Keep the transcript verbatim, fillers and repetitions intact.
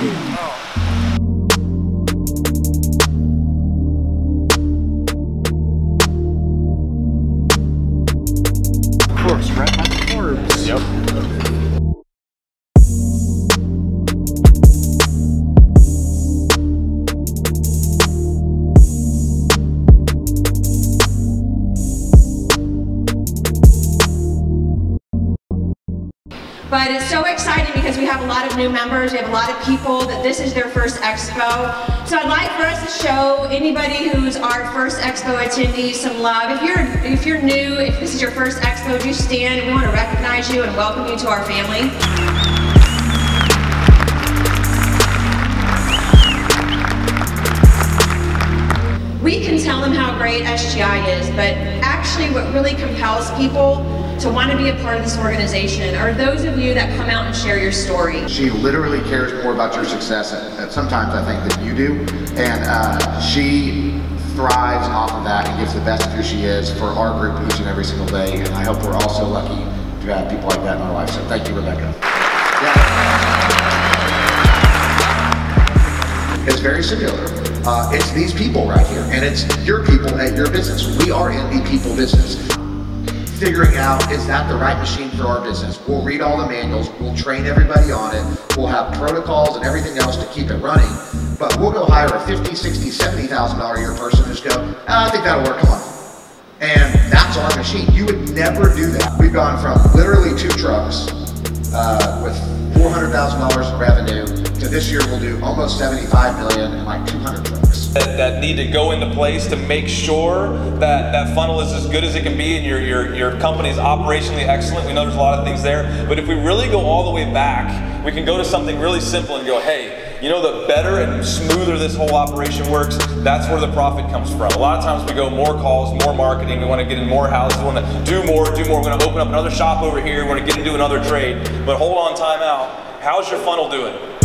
Of course, right by the Forbes. Yep. But it's so exciting because we have a lot of new members, we have a lot of people that this is their first Expo. So I'd like for us to show anybody who's our first Expo attendee some love. If you're, if you're new, if this is your first Expo, just stand. We want to recognize you and welcome you to our family. We can tell them how great S G I is, but actually what really compels people to want to be a part of this organization are those of you that come out and share your story. She literally cares more about your success, and sometimes I think, than you do, and uh, she thrives off of that and gives the best of who she is for our group each and every single day, and I hope we're all so lucky to have people like that in our life. So thank you, Rebecca. Yeah. It's very similar. Uh, it's these people right here, and it's your people at your business. We are in the people business. Figuring out, is that the right machine for our business? We'll read all the manuals, we'll train everybody on it, we'll have protocols and everything else to keep it running, but we'll go hire a fifty, sixty, seventy thousand dollars a year person and just go, oh, I think that'll work, come on. And that's our machine. You would never do that. We've gone from literally two trucks uh, with four hundred thousand dollars in revenue to this year we'll do almost seventy-five million and like two hundred trucks. That, that need to go into place to make sure that that funnel is as good as it can be and your, your, your company is operationally excellent. We know there's a lot of things there, but if we really go all the way back, we can go to something really simple and go, hey, you know, the better and smoother this whole operation works, that's where the profit comes from. A lot of times we go more calls, more marketing, we want to get in more houses, we want to do more, do more, we're going to open up another shop over here, we want to get into another trade, but hold on, time out. How's your funnel doing?